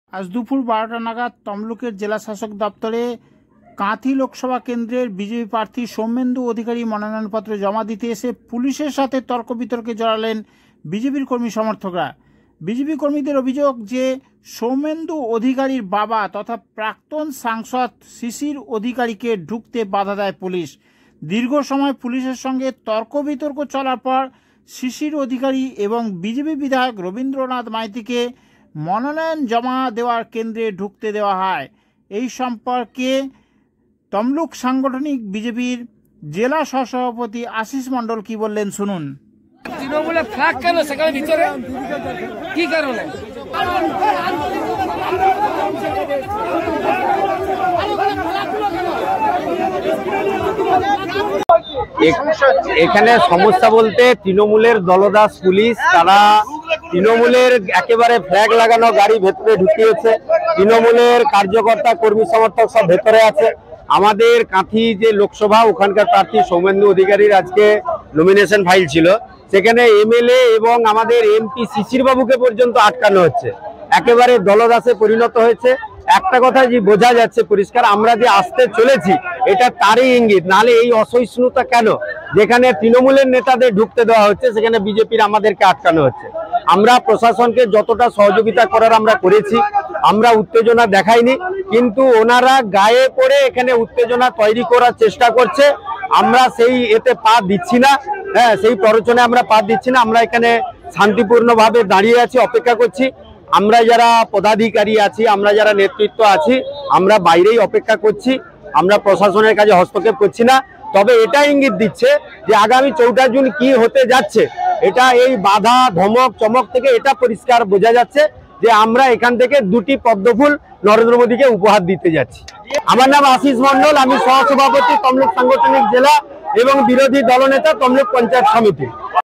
আজ দুপুর 12টা নাগাদ তমলুকের জেলা শাসক দপ্তরে কাঁথি লোকসভা কেন্দ্রের বিজেপি প্রার্থী সৌমেন্দু অধিকারী মনোনয়নপত্র জমা দিতে এসে পুলিশের সাথে তর্ক বিতর্কে জড়ালেন বিজেপির কর্মী সমর্থকরা। বিজেপি কর্মীদের অভিযোগ যে সৌমেন্দু অধিকারীর বাবা তথা প্রাক্তন সাংসদ শিশির অধিকারীকে ঢুকতে বাধা দেয় পুলিশ। দীর্ঘ সময় পুলিশের সঙ্গে তর্ক বিতর্ক চলার পর শিশির অধিকারী এবং বিজেপি বিধায়ক রবীন্দ্রনাথ মাইতিকে মনোনয়ন জমা দেওয়ার কেন্দ্রে ঢুকতে দেওয়া হয়। এই সম্পর্কে তমলুক সাংগঠনিক বিজেপির জেলা সহসভাপতি আশিস মণ্ডল কি বললেন শুনুন। তৃণমূলের ফ্ল্যাগ কেন সেখানে ভিতরে কি কারণে? এখানে সমস্যা বলতে তৃণমূলের দলদাস পুলিশ তারা তৃণমূলের একেবারে ফ্ল্যাগ লাগানো গাড়ি ভেতরে ঢুকিয়েছে। তৃণমূলের কার্যকর্তা কর্মী সমর্থক সব ভেতরে আছে। আমাদের কাঁথি যে লোকসভা ওখানকার প্রার্থী সৌমেন্দু অধিকারীর আজকে নমিনেশন ফাইল ছিল, সেখানে এমএলএ এবং আমাদের এমপি শিশির বাবুকে পর্যন্ত আটকানো হচ্ছে। একেবারে দলদাসে পরিণত হয়েছে। একটা কথা যে বোঝা যাচ্ছে পরিষ্কার, আমরা যে আসতে চলেছি এটা তারই ইঙ্গিত। নাহলে এই অসহিষ্ণুতা কেন? যেখানে তৃণমূলের নেতাদের ঢুকতে দেওয়া হচ্ছে সেখানে বিজেপির আমাদেরকে আটকানো হচ্ছে। আমরা প্রশাসনকে যতটা সহযোগিতা করার আমরা করেছি, আমরা উত্তেজনা দেখাইনি, কিন্তু ওনারা গায়ে পড়ে এখানে উত্তেজনা তৈরি করার চেষ্টা করছে। আমরা সেই এতে পা দিচ্ছি না, সেই প্ররোচনায় আমরা পা দিচ্ছি না। আমরা এখানে শান্তিপূর্ণভাবে দাঁড়িয়ে আছি, অপেক্ষা করছি। আমরা যারা পদাধিকারী আছি, আমরা যারা নেতৃত্ব আছি, আমরা বাইরেই অপেক্ষা করছি। আমরা প্রশাসনের কাছে হস্তক্ষেপ করছি না। তবে এটা ইঙ্গিত দিচ্ছে যে আগামী 4 জুন কি হতে যাচ্ছে, এটা এই বাধা ধমক চমক থেকে এটা পরিষ্কার বোঝা যাচ্ছে যে আমরা এখান থেকে 2টি পদ্মফুল নরেন্দ্র মোদীকে উপহার দিতে যাচ্ছি। আমার নাম আশিস মণ্ডল, আমি সহসভাপতি তমলুক সাংগঠনিক জেলা এবং বিরোধী দলনেতা তমলুক পঞ্চায়েত সমিতি।